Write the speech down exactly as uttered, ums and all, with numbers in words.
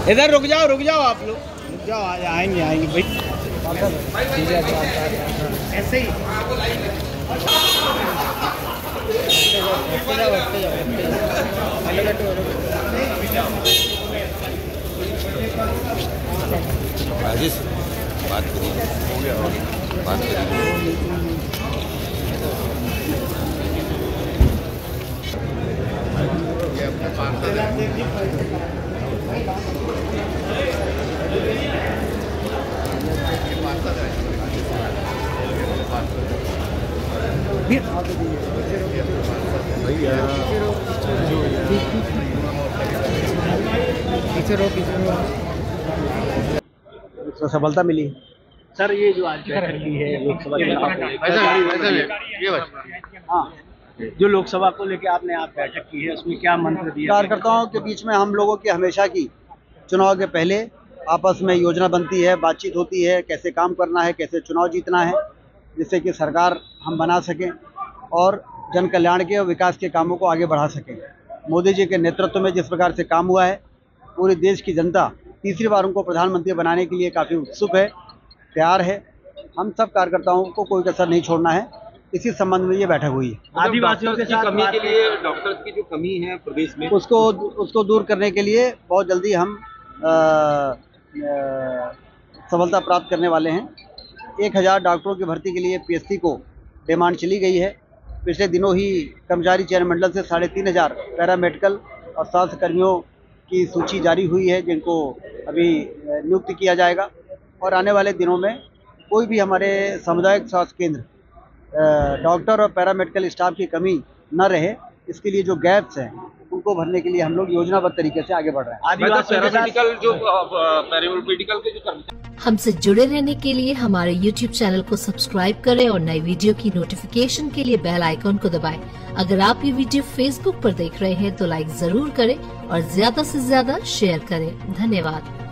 इधर रुक जाओ रुक जाओ आप लोग रुक जाओ, आएंगे आएंगे भाई ऐसे ही। राजेश बात करिए, बात करिए। तो सफलता मिली। सर ये जो आज बैठक की है लोकसभा हाँ जो लोकसभा को लेकर आपने आप बैठक की है उसमें क्या मंत्र दिया? कार्यकर्ताओं के बीच में हम लोगों की हमेशा की चुनाव के पहले आपस में योजना बनती है, बातचीत होती है, कैसे काम करना है, कैसे चुनाव जीतना है, जिससे कि सरकार हम बना सकें और जन कल्याण के और विकास के कामों को आगे बढ़ा सकें। मोदी जी के नेतृत्व में जिस प्रकार से काम हुआ है, पूरे देश की जनता तीसरी बार उनको प्रधानमंत्री बनाने के लिए काफ़ी उत्सुक है, तैयार है। हम सब कार्यकर्ताओं को कोई कसर नहीं छोड़ना है, इसी संबंध में ये बैठक हुई है। आदिवासियों के साथ कमी के लिए, डॉक्टर्स की जो कमी है प्रदेश में, उसको उसको दूर करने के लिए बहुत जल्दी हम आ, आ, सफलता प्राप्त करने वाले हैं। एक हज़ार डॉक्टरों की भर्ती के लिए पीएससी को डिमांड चली गई है। पिछले दिनों ही कर्मचारी चयन मंडल से साढ़े तीन हज़ार पैरामेडिकल और स्वास्थ्य कर्मियों की सूची जारी हुई है, जिनको अभी नियुक्त किया जाएगा। और आने वाले दिनों में कोई भी हमारे सामुदायिक स्वास्थ्य केंद्र डॉक्टर और पैरामेडिकल स्टाफ की कमी न रहे, इसके लिए जो गैप्स हैं उनको भरने के लिए हम लोग योजनाबद्ध तरीके से आगे बढ़ रहे हैं। पैरामेडिकल जो पैरामेडिकल के जो कर्मचारी, हमसे जुड़े रहने के लिए हमारे यूट्यूब चैनल को सब्सक्राइब करें और नई वीडियो की नोटिफिकेशन के लिए बेल आइकॉन को दबाएं। अगर आप ये वीडियो फेसबुक पर देख रहे हैं तो लाइक जरूर करें और ज्यादा से ज्यादा शेयर करें। धन्यवाद।